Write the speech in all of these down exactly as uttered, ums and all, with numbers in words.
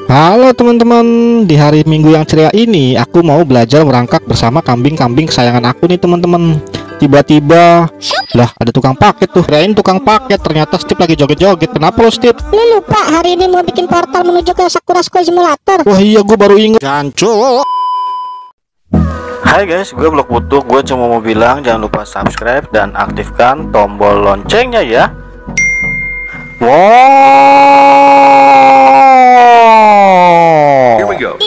Halo teman-teman, di hari Minggu yang ceria ini aku mau belajar merangkak bersama kambing-kambing kesayangan aku nih teman-teman. Tiba-tiba lah ada tukang paket tuh. Kirain tukang paket, ternyata Steve lagi joget-joget. Kenapa lo Steve? Lu lupa hari ini mau bikin portal menuju ke Sakura School Simulator. Wah iya, gue baru inget. Gancu. Hai guys, gue Blok Butuh. Gue cuma mau bilang jangan lupa subscribe dan aktifkan tombol loncengnya ya. Wow. Here we go.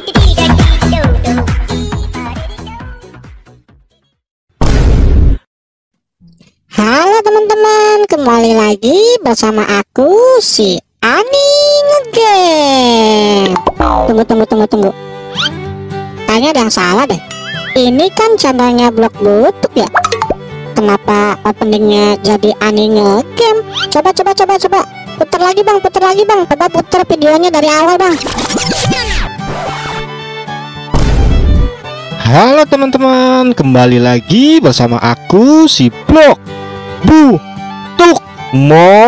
Halo teman-teman, kembali lagi bersama aku si Ani Ngegame. Tunggu tunggu tunggu tunggu. Kayaknya ada yang salah deh. Ini kan channelnya Blok Butuh ya. Kenapa openingnya jadi Ani Ngegame? Coba coba coba coba. Putar lagi bang, putar lagi bang. Coba putar videonya dari awal bang. Halo teman-teman, kembali lagi bersama aku si Blok Butuh Mo.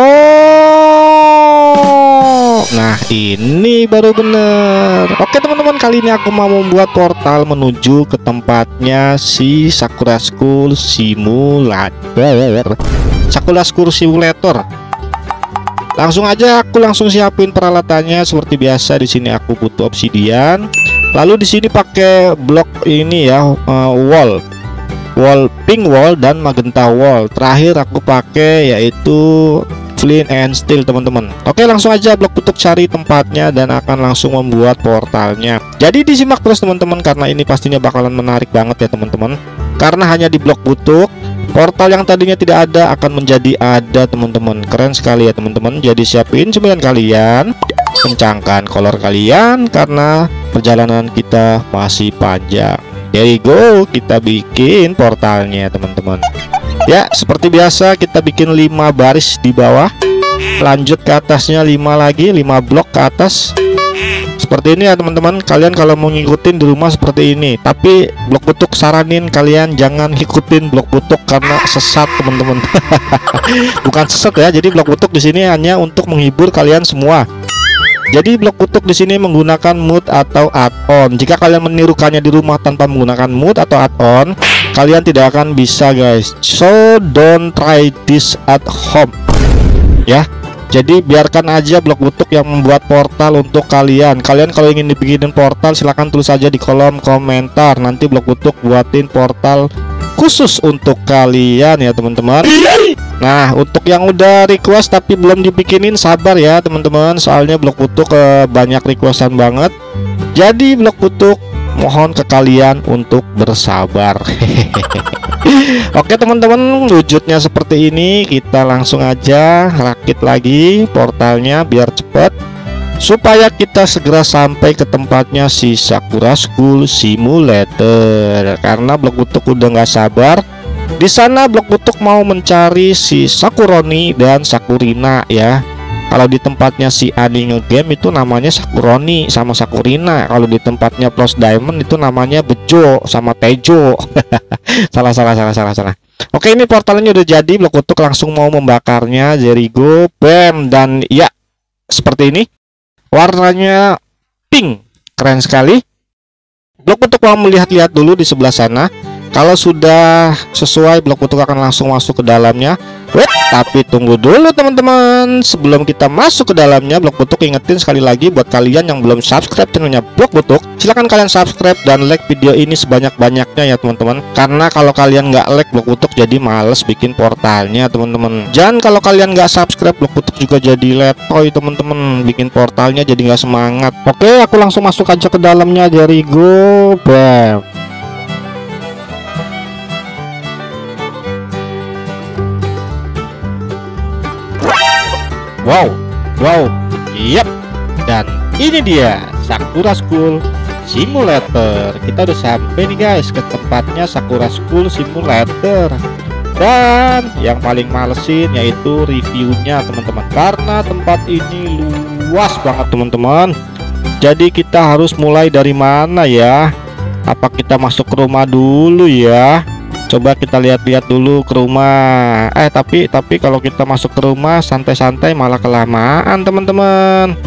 Nah ini baru bener. Oke teman-teman, kali ini aku mau membuat portal menuju ke tempatnya si Sakura School Simulator. Sakura School Simulator. Langsung aja aku langsung siapin peralatannya seperti biasa. Di sini aku butuh obsidian. Lalu di sini pakai blok ini ya, uh, wall, wall pink wall dan magenta wall. Terakhir aku pakai yaitu flint and steel teman-teman. Oke langsung aja Blok Butuh cari tempatnya dan akan langsung membuat portalnya. Jadi disimak terus teman-teman karena ini pastinya bakalan menarik banget ya teman-teman. Karena hanya di Blok Butuh portal yang tadinya tidak ada akan menjadi ada teman-teman. Keren sekali ya teman-teman. Jadi siapin sembilan kalian, kencangkan kolor kalian karena perjalanan kita masih panjang. There you go, kita bikin portalnya teman-teman. Ya seperti biasa kita bikin lima baris di bawah, lanjut ke atasnya lima lagi, lima blok ke atas. Seperti ini ya teman-teman. Kalian kalau mau ngikutin di rumah seperti ini. Tapi Blok Butuh saranin kalian jangan ngikutin Blok Butuh karena sesat teman-teman. Bukan sesat ya. Jadi Blok Butuh di sini hanya untuk menghibur kalian semua. Jadi Blok Butuh di sini menggunakan mood atau add-on. Jika kalian menirukannya di rumah tanpa menggunakan mood atau add-on, kalian tidak akan bisa guys. So don't try this at home. Ya. Jadi biarkan aja Blok Butuh yang membuat portal untuk kalian. Kalian kalau ingin dibikinin portal silahkan tulis aja di kolom komentar. Nanti Blok Butuh buatin portal khusus untuk kalian ya teman-teman. Nah untuk yang udah request tapi belum dibikinin sabar ya teman-teman. Soalnya Blok Butuh ke banyak requestan banget. Jadi Blok Butuh mohon ke kalian untuk bersabar. Oke teman-teman, wujudnya seperti ini. Kita langsung aja rakit lagi portalnya biar cepat, supaya kita segera sampai ke tempatnya si Sakura School Simulator. Karena Blok Butuh udah nggak sabar. Di sana Blok Butuh mau mencari si Sakuroni dan Sakurina ya. Kalau di tempatnya si Ani Ngegame itu namanya Sakuroni sama Sakurina. Kalau di tempatnya Plus Diamond itu namanya Bejo sama Tejo. salah salah salah salah salah. Oke ini portalnya udah jadi. Blok Butuh langsung mau membakarnya. Jerigo bam. Dan ya seperti ini warnanya pink, keren sekali. Blok Butuh mau melihat-lihat dulu di sebelah sana. Kalau sudah sesuai Blok Butuh akan langsung masuk ke dalamnya. Wait, tapi tunggu dulu teman-teman. Sebelum kita masuk ke dalamnya, Blok Butuh ingetin sekali lagi buat kalian yang belum subscribe channelnya Blok Butuh, silahkan kalian subscribe dan like video ini sebanyak-banyaknya ya teman-teman. Karena kalau kalian nggak like, Blok Butuh jadi males bikin portalnya teman-teman. Dan kalau kalian nggak subscribe, Blok Butuh juga jadi letoy teman-teman, bikin portalnya jadi nggak semangat. Oke aku langsung masuk aja ke dalamnya. Dari go bam. Wow, wow, yep. Dan ini dia Sakura School Simulator. Kita udah sampai nih guys ke tempatnya Sakura School Simulator. Dan yang paling malesin yaitu reviewnya teman-teman, karena tempat ini luas banget teman-teman. Jadi kita harus mulai dari mana ya? Apa kita masuk ke rumah dulu ya? Coba kita lihat-lihat dulu ke rumah. Eh tapi tapi kalau kita masuk ke rumah santai-santai malah kelamaan teman-teman.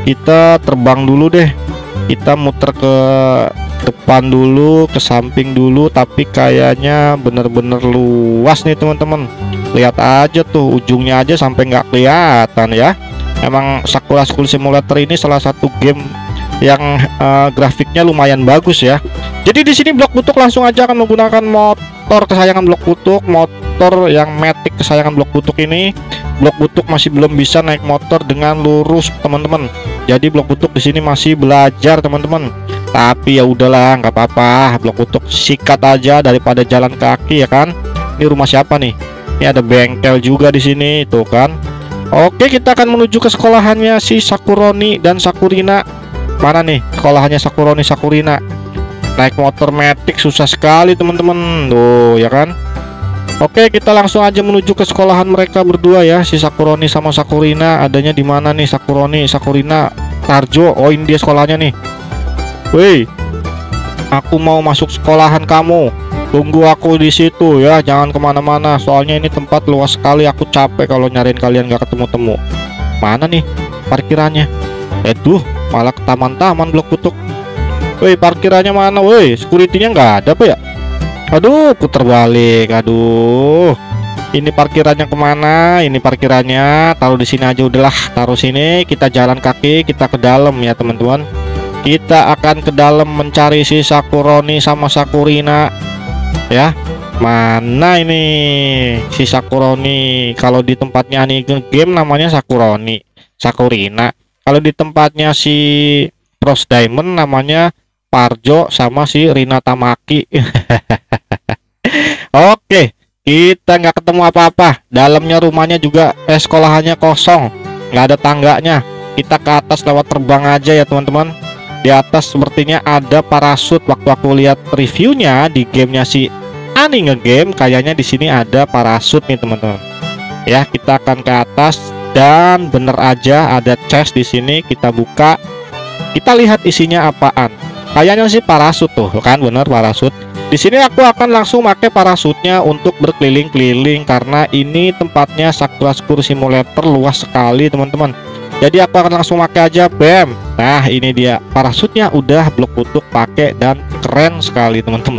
Kita terbang dulu deh. Kita muter ke depan dulu, ke samping dulu, tapi kayaknya bener-bener luas nih teman-teman. Lihat aja tuh, ujungnya aja sampai nggak kelihatan ya. Emang Sakura School Simulator ini salah satu game yang uh, grafiknya lumayan bagus ya. Jadi di sini Blok Butuk langsung aja akan menggunakan motor kesayangan Blok Butuk, motor yang Matic kesayangan Blok Butuk ini. Blok Butuk masih belum bisa naik motor dengan lurus teman-teman. Jadi Blok Butuk di sini masih belajar teman-teman. Tapi ya udahlah, nggak apa-apa. Blok Butuk sikat aja daripada jalan kaki ya kan. Ini rumah siapa nih? Ini ada bengkel juga di sini tuh kan. Oke, kita akan menuju ke sekolahannya si Sakuroni dan Sakurina. Mana nih sekolahannya Sakuroni Sakurina? Naik motor Matic susah sekali teman-teman. Tuh ya kan. Oke, kita langsung aja menuju ke sekolahan mereka berdua ya, si Sakuroni sama Sakurina. Adanya di mana nih Sakuroni, Sakurina, Tarjo. Oh, ini dia sekolahnya nih. Woi, aku mau masuk sekolahan kamu. Tunggu aku di situ ya, jangan kemana-mana. Soalnya ini tempat luas sekali. Aku capek kalau nyariin kalian gak ketemu-temu. Mana nih parkirannya? Eh tuh, malah ke taman-taman Blok Butuk. Woi, parkirannya mana? Woi, security-nya nggak ada apa ya? Aduh, puter balik. Aduh, ini parkirannya kemana? Ini parkirannya taruh di sini aja udahlah. Taruh sini, kita jalan kaki, kita ke dalam ya teman-teman. Kita akan ke dalam mencari si Sakuroni sama Sakurina. Ya, mana ini si Sakuroni? Kalau di tempatnya nih game namanya Sakuroni, Sakurina. Kalau di tempatnya si Cross Diamond namanya Parjo sama si Rina Tamaki. Oke, kita nggak ketemu apa-apa. Dalamnya rumahnya juga eh sekolahannya kosong, nggak ada tangganya. Kita ke atas lewat terbang aja ya teman-teman. Di atas sepertinya ada parasut. Waktu aku lihat reviewnya di gamenya si Ani Ngegame, kayaknya di sini ada parasut nih teman-teman. Ya, kita akan ke atas dan bener aja ada chest di sini. Kita buka, kita lihat isinya apaan. Kayaknya sih parasut tuh, kan bener parasut. Di sini aku akan langsung pakai parasutnya untuk berkeliling-keliling karena ini tempatnya Sakura School Simulator luas sekali teman-teman. Jadi aku akan langsung pakai aja, bam. Nah, ini dia parasutnya udah Blok Butuk pakai dan keren sekali teman-teman.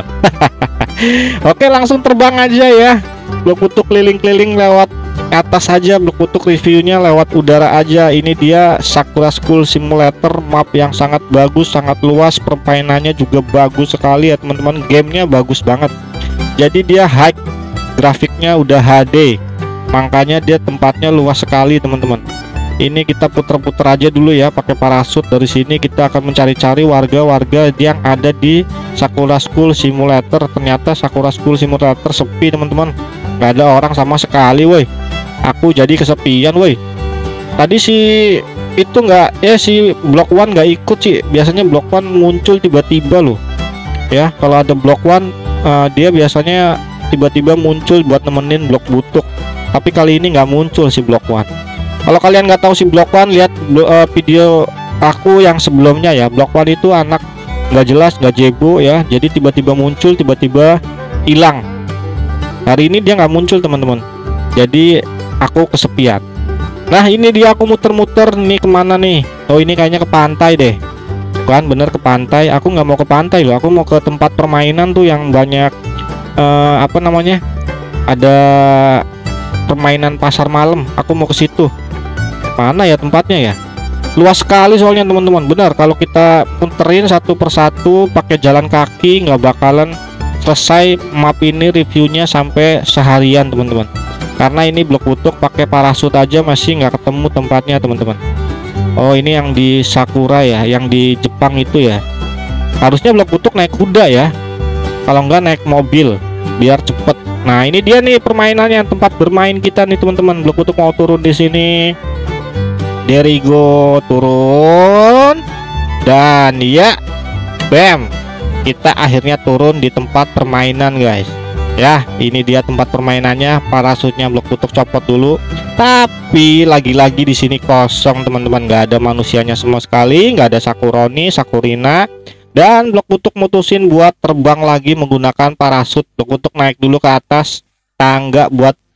Oke, langsung terbang aja ya. Blok Butuk keliling-keliling lewat atas saja. Blok Butuk reviewnya lewat udara aja. Ini dia Sakura School Simulator, map yang sangat bagus, sangat luas, permainannya juga bagus sekali ya teman-teman. Gamenya bagus banget. Jadi dia high, grafiknya udah H D, makanya dia tempatnya luas sekali teman-teman. Ini kita puter-puter aja dulu ya pakai parasut. Dari sini kita akan mencari-cari warga-warga yang ada di Sakura School Simulator. Ternyata Sakura School Simulator sepi teman-teman, nggak ada orang sama sekali woi. Aku jadi kesepian woi. Tadi si itu nggak ya, si Block One nggak ikut sih. Biasanya Block One muncul tiba-tiba loh ya. Kalau ada Block One uh, dia biasanya tiba-tiba muncul buat nemenin Blok Butuk. Tapi kali ini nggak muncul si Block One. Kalau kalian nggak tahu si Block One, lihat uh, video aku yang sebelumnya ya. Block One itu anak nggak jelas, nggak jebo ya. Jadi tiba-tiba muncul, tiba-tiba hilang. Hari ini dia nggak muncul teman-teman. Jadi aku kesepian. Nah, ini dia aku muter-muter nih kemana nih? Oh, ini kayaknya ke pantai deh. Kan bener ke pantai. Aku nggak mau ke pantai loh. Aku mau ke tempat permainan tuh yang banyak uh, apa namanya? Ada permainan pasar malam. Aku mau ke situ. Mana ya tempatnya ya? Luas sekali soalnya teman-teman. Benar, kalau kita muterin satu persatu pakai jalan kaki nggak bakalan selesai map ini reviewnya sampai seharian teman-teman. Karena ini Blok Butuk pakai parasut aja masih nggak ketemu tempatnya teman-teman. Oh, ini yang di Sakura ya, yang di Jepang itu ya. Harusnya Blok Butuk naik kuda ya. Kalau nggak naik mobil biar cepet. Nah, ini dia nih permainannya, tempat bermain kita nih teman-teman. Blok Butuk mau turun di sini. There we go, turun. Dan ya, bam. Kita akhirnya turun di tempat permainan guys. Ya, ini dia tempat permainannya. Parasutnya Blok Butuk copot dulu. Tapi lagi-lagi di sini kosong teman-teman, nggak ada manusianya sama sekali, nggak ada Sakuroni, Sakurina. Dan Blok Butuk mutusin buat terbang lagi menggunakan parasut. Blok Butuk naik dulu ke atas tangga buat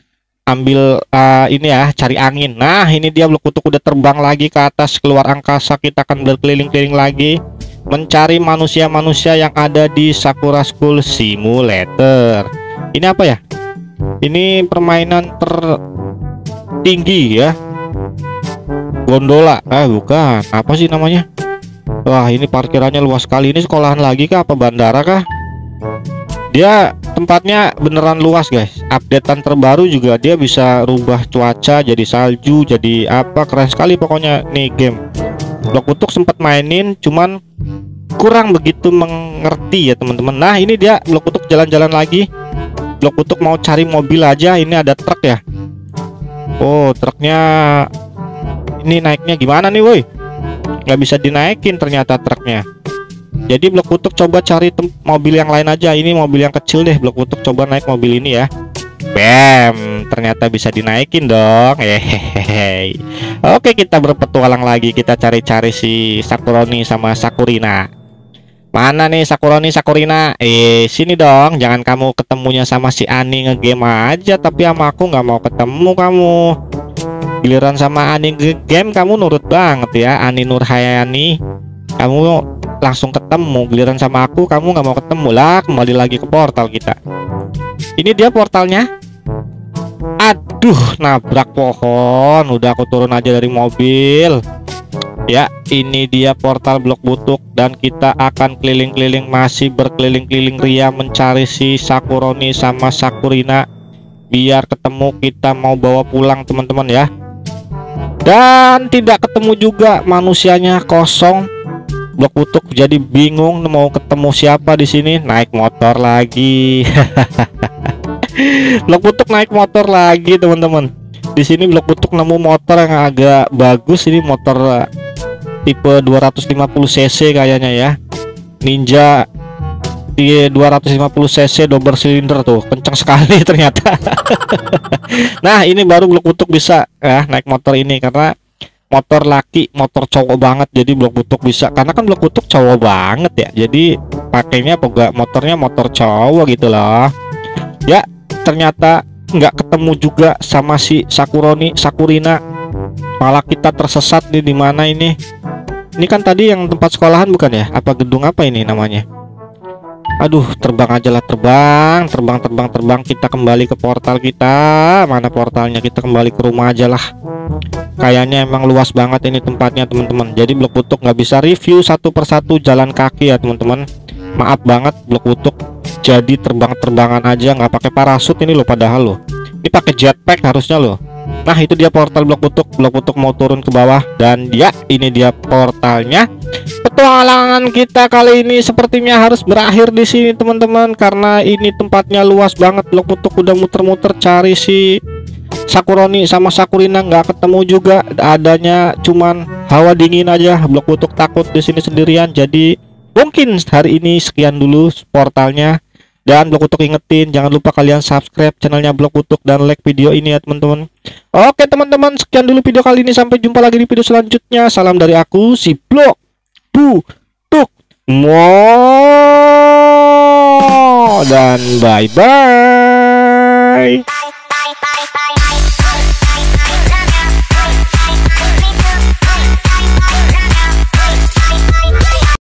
ambil uh, ini ya, cari angin. Nah, ini dia blok kutuk udah terbang lagi ke atas, keluar angkasa. Kita akan berkeliling-keliling lagi mencari manusia-manusia yang ada di Sakura School Simulator. Ini apa ya? Ini permainan tertinggi ya. Gondola. Ah, bukan. Apa sih namanya? Wah, ini parkirannya luas sekali. Ini sekolahan lagi kah? Apa bandara kah? Dia tempatnya beneran luas guys. Updatean terbaru juga dia bisa rubah cuaca jadi salju, jadi apa, keren sekali pokoknya nih game. Blok kutuk sempat mainin, cuman kurang begitu mengerti ya teman-teman. Nah, ini dia blok kutuk jalan-jalan lagi. Blok kutuk mau cari mobil aja. Ini ada truk ya. Oh, truknya ini naiknya gimana nih woi? Nggak bisa dinaikin ternyata truknya. Jadi blok kutuk coba cari mobil yang lain aja. Ini mobil yang kecil deh. Blok kutuk coba naik mobil ini ya. Bam, ternyata bisa dinaikin dong. Hehehe. Oke, kita berpetualang lagi. Kita cari-cari si Sakuroni sama Sakurina. Mana nih Sakuroni, Sakurina? Eh, sini dong. Jangan kamu ketemunya sama si Ani ngegame aja, tapi sama aku nggak mau ketemu kamu. Giliran sama Ani ngegame kamu nurut banget ya, Ani Nurhayani. Kamu langsung ketemu. Giliran sama aku kamu nggak mau ketemu lah. Kembali lagi ke portal kita. Ini dia portalnya. Aduh, nabrak pohon. Udah aku turun aja dari mobil. Ya, ini dia portal blok butuk dan kita akan keliling-keliling, masih berkeliling-keliling ria mencari si Sakuroni sama Sakurina biar ketemu. Kita mau bawa pulang teman-teman ya. Dan tidak ketemu juga, manusianya kosong. Blok butuk jadi bingung mau ketemu siapa di sini. Naik motor lagi. Blok butuk naik motor lagi teman-teman. Di sini blok butuk nemu motor yang agak bagus. Ini motor tipe dua ratus lima puluh cc kayaknya ya, Ninja di dua ratus lima puluh cc double silinder tuh, kenceng sekali ternyata. Nah, ini baru blok butuk bisa ya naik motor ini karena motor laki, motor cowok banget. Jadi blok butuk bisa karena kan blok butuk cowok banget ya, jadi pakainya juga motornya motor cowok gitu loh ya. Ternyata nggak ketemu juga sama si Sakuroni, Sakurina, malah kita tersesat nih. Di mana ini? Ini kan tadi yang tempat sekolahan bukan ya? Apa gedung apa ini namanya? Aduh, terbang aja lah, terbang, terbang, terbang, terbang. Kita kembali ke portal kita. Mana portalnya? Kita kembali ke rumah aja lah. Kayaknya emang luas banget ini tempatnya teman-teman. Jadi blok butuk nggak bisa review satu persatu jalan kaki ya teman-teman. Maaf banget, blok butuk jadi terbang-terbangan aja, nggak pakai parasut ini loh, padahal loh. Ini pakai jetpack harusnya loh. Nah, itu dia portal blok butuk. Blok butuk mau turun ke bawah dan ya, ini dia portalnya. Petualangan kita kali ini sepertinya harus berakhir di sini teman-teman, karena ini tempatnya luas banget. Blok butuk udah muter-muter cari si Sakuroni sama Sakurina, nggak ketemu juga. Adanya cuman hawa dingin aja. Blok butuk takut di sini sendirian. Jadi mungkin hari ini sekian dulu portalnya. Dan blok butuk ingetin, jangan lupa kalian subscribe channelnya blok butuk dan like video ini ya teman-teman. Oke teman-teman, sekian dulu video kali ini. Sampai jumpa lagi di video selanjutnya. Salam dari aku, si blok butuk mo, dan bye bye.